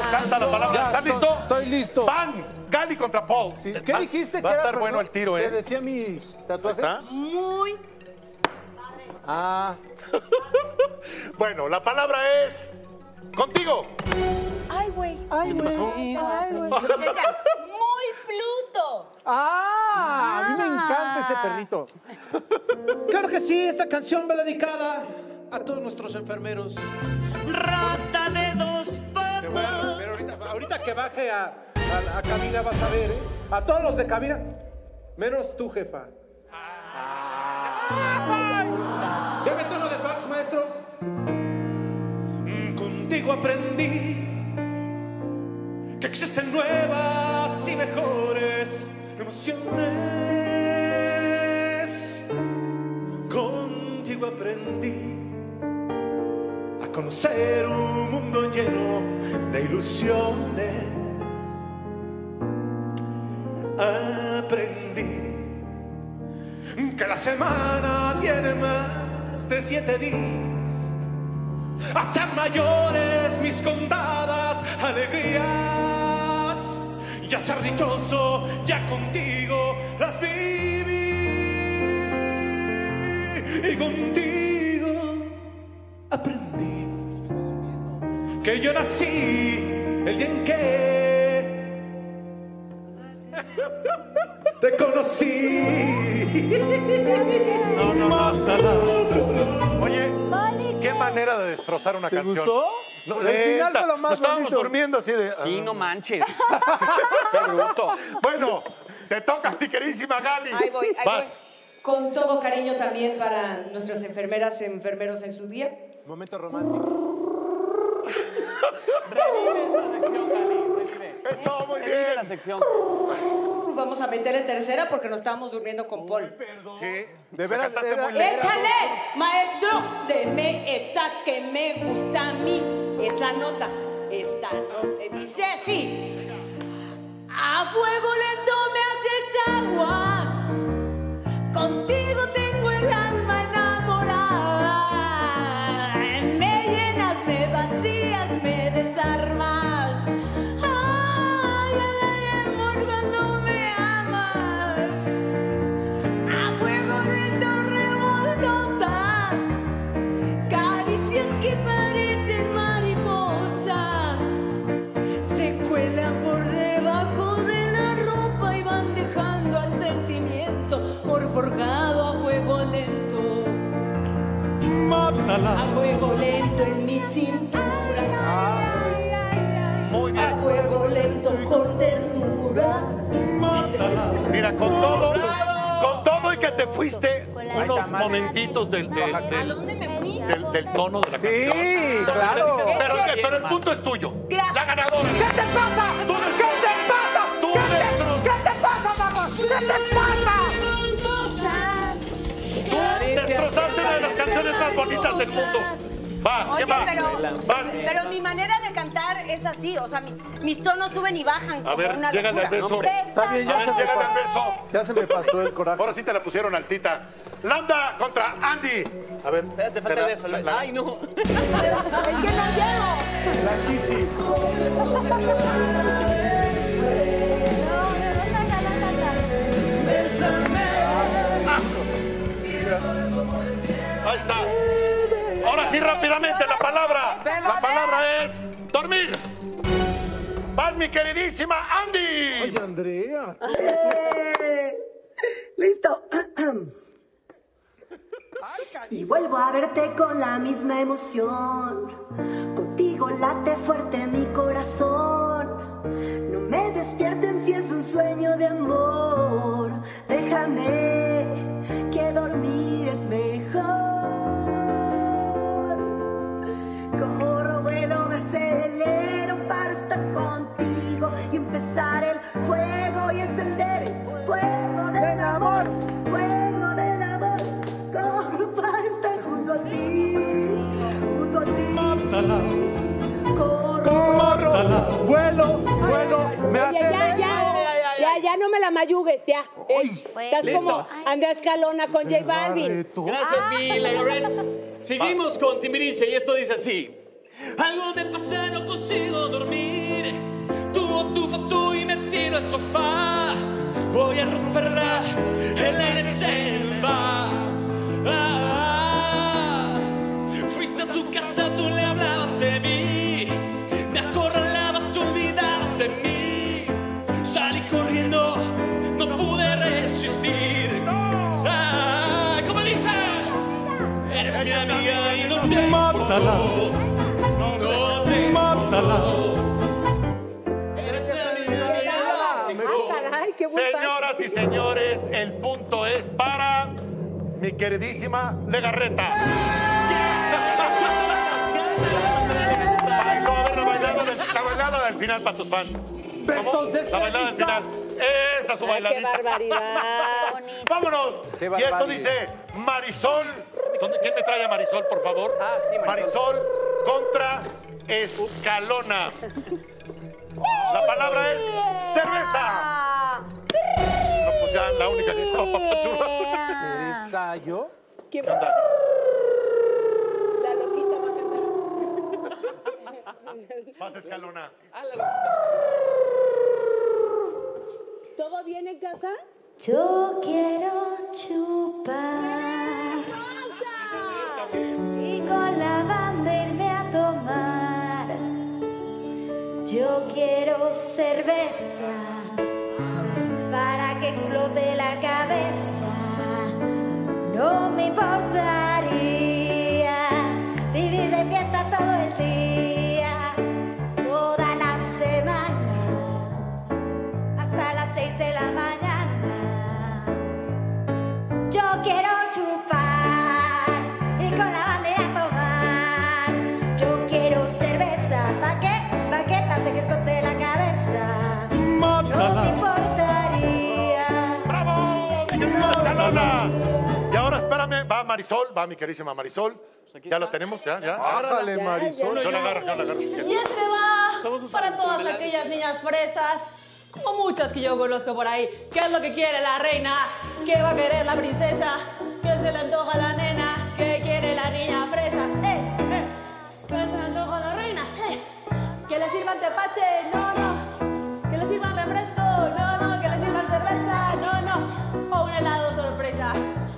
canta la palabra. ¿Estás listo? Estoy listo. Van, Gali contra Paul. Sí. ¿Qué dijiste? Va a que estar era, bueno el tiro, ¿Qué decía mi tatuaje? ¿Está? Muy. Ah. Bueno, la palabra es... ¡Contigo! Ay, güey. Ay, güey. Ay, güey. Muy Pluto. Ah, a mí me encanta ese perrito. Claro que sí, esta canción va dedicada a todos nuestros enfermeros. Rata de dos patas. Pero ahorita que baje a cabina vas a ver, ¿eh? A todos los de cabina, menos tú, jefa. Deme tono de fax, maestro. Contigo aprendí que existen nuevas y mejores emociones. Contigo aprendí a conocer un mundo lleno de ilusiones. Aprendí que la semana tiene más de 7 días. Hacer mayores mis contadas alegrías y a ser dichoso ya contigo las viví y contigo aprendí que yo nací el día en que te conocí. No. Oye, qué manera de destrozar una canción. ¿Te gustó? No, El final fue lo más estábamos bonito. durmiendo así de... Sí, no manches. Qué bruto. Bueno, te toca, mi queridísima Gali. Ahí voy. Vas. Con todo cariño también para nuestras enfermeras, enfermeros en su día. Momento romántico. Revive la sección, Gali. Revive. Eso, muy Revive la bien. sección. Vamos a meter en tercera porque nos estábamos durmiendo con Paul. Sí, De veras, cantaste era- muy lento. ¡Échale, maestro! Deme esa que me gusta a mí. Esa nota dice así. A fuego lento me haces agua. Contigo tengo el alma enamorada. Me llenas, me vacías, me desarmas. Ay, amor, cuando me amas. A fuego lento revoltosas, caricias que parecen mariposas, se cuelan por debajo de la ropa y van dejando al sentimiento amor forjado a fuego lento. Mátala. A fuego lento en mi cintura. Muy A bien. fuego lento con ternura. Mátala. Mira, con todo y que te fuiste unos tamales. momentitos del dónde me fui? tono de la Sí, canción. claro. Pero el punto es tuyo. Gracias. La ganadora. ¿Qué te pasa? Tú ¿Qué te pasa? Tú destros- ¿Qué te pasa, Marcos? ¿Qué te pasa? Tú destrozaste una de las canciones más bonitas del mundo. Va, Oye, ¿qué va? pero mi manera de cantar es así, o sea, mis tonos suben y bajan. A como ver, una llégale al locura. beso. Está bien, A ya ver, se me llégale al pasó. beso. Ya se me pasó el coraje. Ahora sí te la pusieron altita. Lambda contra Andy. A ver. Te falta el beso. Ay, no. Es que no llego. La shishi. Ahí está. Ahora sí, rápidamente, la palabra. La palabra es dormir. Vas, mi queridísima Andy. Oye, Andrea. Listo. Y vuelvo a verte con la misma emoción. Contigo late fuerte mi corazón. No me despierten si es un sueño de amor. Déjame que dormir es mejor. Corro, vuelo, me acelero para estar contigo y empezar el fuego y encender el fuego del amor. Fuego del amor. Corro para estar junto a ti. Junto a ti. Mátala. Corro. Mátala. Vuelo, me hace... Ya no me la mayugues, ya. Estás Listo. como Andrea Escalona con J Balvin. Gracias, mi Legorets. Seguimos con Timbiriche y esto dice así. Algo me pasa, no consigo dormir. sofá. Voy a romperla, el aire se me va. Fuiste a tu casa, tú le hablabas de mí. Me acorralabas, te olvidabas de mí. Salí corriendo, no pude resistir. ¿Cómo dice? Eres mi amiga y no te Mátalas. No te Mátalas. Eres mi amiga y Ay, caray, qué buen Señoras y señores, el punto es para mi queridísima Legarreta. Vamos a ver la bailada del final para tus fans. Besos de La bailada del ceniza. final. Esa es su Ay, qué bailadita. barbaridad. ¡Vámonos! Qué Y esto barbaridad. dice Marisol. ¿Quién me trae a Marisol, por favor? Ah, sí, Marisol. contra Escalona. La palabra es cerveza. No, pues ya la única que estaba papachurra. ¿Cereza yo? ¿Qué ¿Qué onda? La loquita va a cantar. Más Escalona. ¿Todo bien en casa? Yo quiero chupar y con la banda irme a tomar. Yo quiero cerveza para que explote la cabeza. No me importaría vivir de fiesta todo el día, toda la semana, hasta las 6 de la mañana. Yo quiero chupar y con la bandera tomar. Yo quiero cerveza, ¿pa' qué? ¿Pa' qué? Pase que explote la cabeza. No me importaría. ¡Bravo! ¡Mi querida Escalona! Y ahora espérame, va Marisol, va mi queridísima Marisol. Ya lo tenemos, ya. Bájale, Marisol. Yo la agarro. Y este va para todas aquellas niñas fresas, como muchas que yo conozco por ahí. ¿Qué es lo que quiere la reina? ¿Qué va a querer la princesa? ¿Qué se le antoja a la nena? ¿Qué quiere la niña fresa? ¿Qué se le antoja a la reina? ¿Que le sirvan tepache? No, no. ¿Que le sirvan refresco? No, no. ¿Que le sirvan cerveza? No, no. O un helado sorpresa.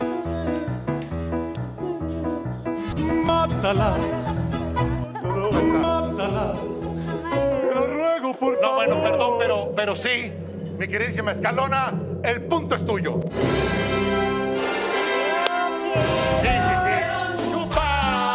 Mátalas. Mátalas. Te lo ruego, por No, favor. bueno, perdón, pero sí, mi queridísima Escalona, el punto es tuyo. Sí. ¡Chupa!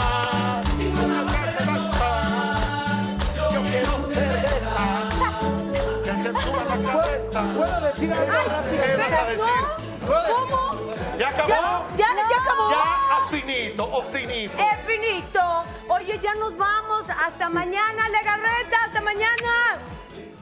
Yo quiero cerveza. Que se suba la cabeza. ¿Puedo decir algo rápido? ¿Qué vas a decir? ¿Cómo? ¿Ya acabó? ¿Ya acabó? Ya, finito, o finito. Finito. Oye, ya nos vamos. Hasta mañana, Legarreta. Hasta mañana.